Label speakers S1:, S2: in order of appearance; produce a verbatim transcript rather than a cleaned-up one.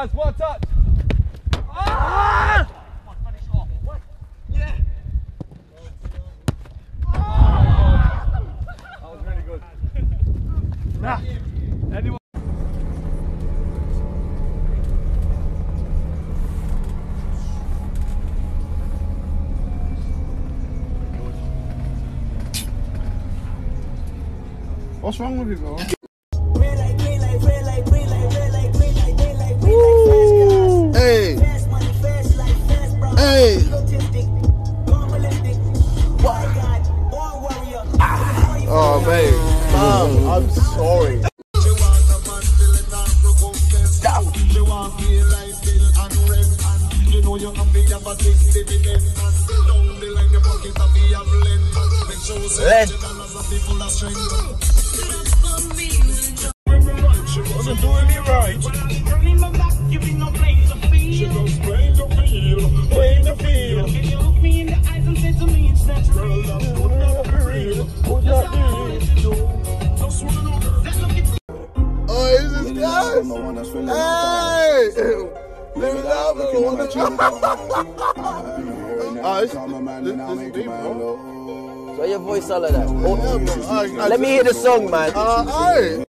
S1: guys, one touch. Ah! Finish off. Yeah. That was really good. Nah. Anyone?
S2: What's wrong with you, bro? Hey! Hey! Oh, babe. Mom, I'm sorry.
S1: Len.
S2: She wasn't doing me right. Turning my back, giving no playing the field. She goes playing the field, playing the field. Can you look me in the eyes and say to me it's natural? Girl, that would not be real, would not be real. Oh, is this guys? Hey! Let me out, bro. Oh, this is deep, bro.
S1: So your voice all of that.
S2: Oh, yeah, bro.
S1: Let me hear the song, man.
S2: Uh, alright.